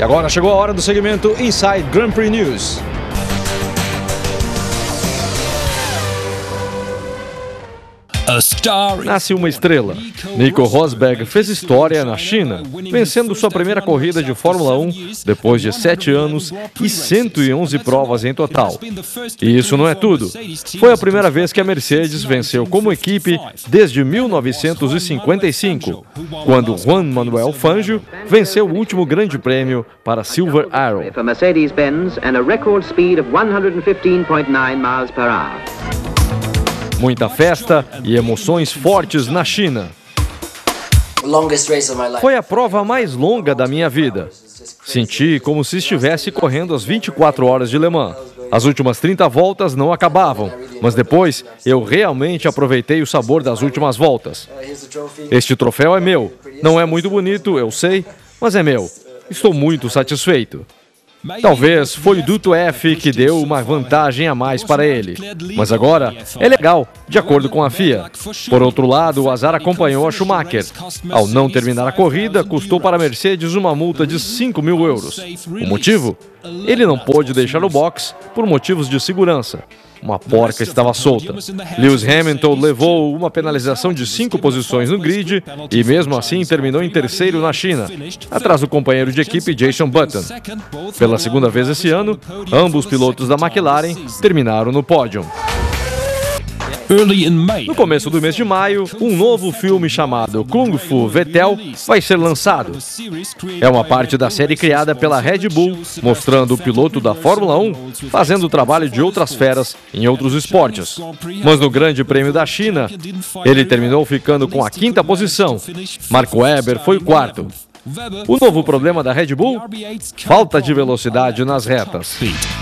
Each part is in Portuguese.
E agora chegou a hora do segmento Inside Grand Prix News. Nasce uma estrela. Nico Rosberg fez história na China, vencendo sua primeira corrida de Fórmula 1 depois de 7 anos e 111 provas em total. E isso não é tudo. Foi a primeira vez que a Mercedes venceu como equipe desde 1955, quando Juan Manuel Fangio venceu o último grande prêmio para Silver Arrow. Muita festa e emoções fortes na China. Foi a prova mais longa da minha vida. Senti como se estivesse correndo as 24 horas de Le Mans. As últimas 30 voltas não acabavam, mas depois eu realmente aproveitei o sabor das últimas voltas. Este troféu é meu. Não é muito bonito, eu sei, mas é meu. Estou muito satisfeito. Talvez foi o duto F que deu uma vantagem a mais para ele. Mas agora é legal, de acordo com a FIA. Por outro lado, o azar acompanhou a Schumacher. Ao não terminar a corrida, custou para a Mercedes uma multa de 5 mil euros. O motivo? Ele não pôde deixar o box por motivos de segurança. Uma porca estava solta. Lewis Hamilton levou uma penalização de 5 posições no grid e mesmo assim terminou em terceiro na China, atrás do companheiro de equipe Jason Button. Pela segunda vez esse ano, ambos pilotos da McLaren terminaram no pódio. No começo do mês de maio, um novo filme chamado Kung Fu Vettel vai ser lançado. É uma parte da série criada pela Red Bull, mostrando o piloto da Fórmula 1 fazendo o trabalho de outras feras em outros esportes. Mas no Grande Prêmio da China, ele terminou ficando com a 5ª posição. Mark Webber foi o 4º. O novo problema da Red Bull? Falta de velocidade nas retas.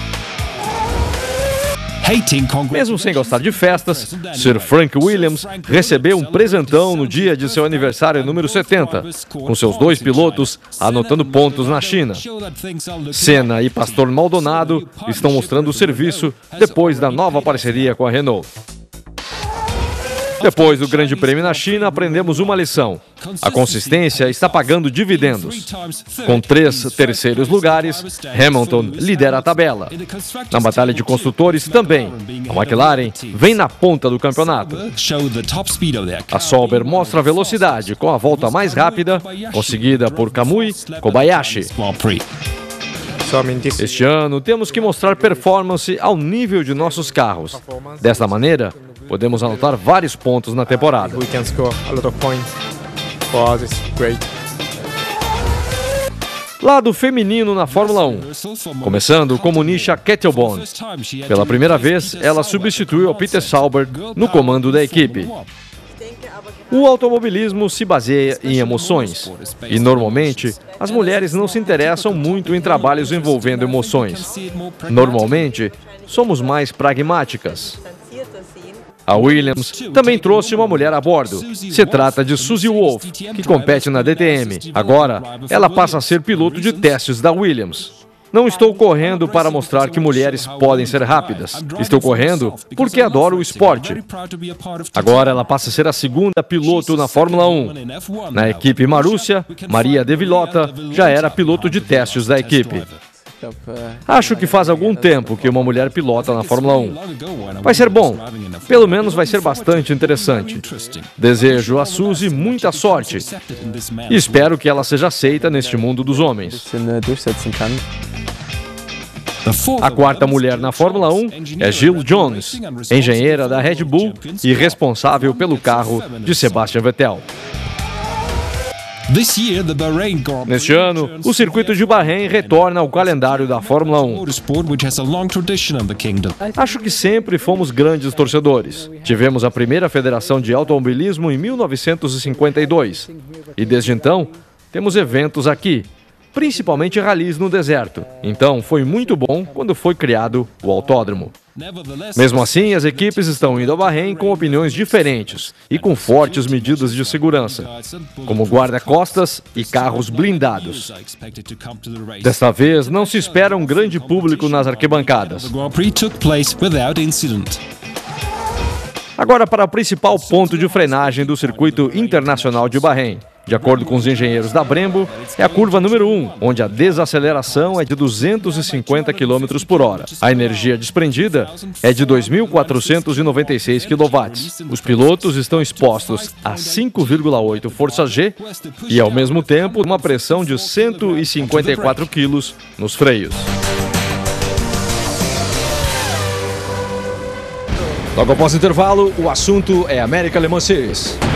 Mesmo sem gostar de festas, Sir Frank Williams recebeu um presentão no dia de seu aniversário número 70, com seus 2 pilotos anotando pontos na China. Senna e Pastor Maldonado estão mostrando o serviço depois da nova parceria com a Renault. Depois do Grande Prêmio na China, aprendemos uma lição. A consistência está pagando dividendos. Com 3 terceiros lugares, Hamilton lidera a tabela. Na batalha de construtores também, a McLaren vem na ponta do campeonato. A Sauber mostra velocidade com a volta mais rápida, conseguida por Kamui Kobayashi. Este ano, temos que mostrar performance ao nível de nossos carros. Desta maneira, podemos anotar vários pontos na temporada. Lado feminino na Fórmula 1, começando com Monisha Kettelbone. Pela primeira vez, ela substituiu a Peter Sauber no comando da equipe. O automobilismo se baseia em emoções, e normalmente as mulheres não se interessam muito em trabalhos envolvendo emoções. Normalmente, somos mais pragmáticas. A Williams também trouxe uma mulher a bordo. Se trata de Suzy Wolff, que compete na DTM. Agora, ela passa a ser piloto de testes da Williams. Não estou correndo para mostrar que mulheres podem ser rápidas. Estou correndo porque adoro o esporte. Agora ela passa a ser a 2ª piloto na Fórmula 1. Na equipe Marussia, Maria De Villota já era piloto de testes da equipe. Acho que faz algum tempo que uma mulher pilota na Fórmula 1. Vai ser bom. Pelo menos vai ser bastante interessante. Desejo a Suzy muita sorte. E espero que ela seja aceita neste mundo dos homens. A 4ª mulher na Fórmula 1 é Jill Jones, engenheira da Red Bull e responsável pelo carro de Sebastian Vettel. Neste ano, o circuito de Bahrein retorna ao calendário da Fórmula 1. Acho que sempre fomos grandes torcedores. Tivemos a primeira federação de automobilismo em 1952. E desde então, temos eventos aqui, principalmente ralis no deserto. Então, foi muito bom quando foi criado o autódromo. Mesmo assim, as equipes estão indo ao Bahrein com opiniões diferentes e com fortes medidas de segurança, como guarda-costas e carros blindados. Desta vez, não se espera um grande público nas arquibancadas. Agora para o principal ponto de frenagem do circuito internacional de Bahrein. De acordo com os engenheiros da Brembo, é a curva número 1, onde a desaceleração é de 250 km por hora. A energia desprendida é de 2.496 kW. Os pilotos estão expostos a 5,8 força G e, ao mesmo tempo, uma pressão de 154 kg nos freios. Logo após o intervalo, o assunto é América Le Mans Series.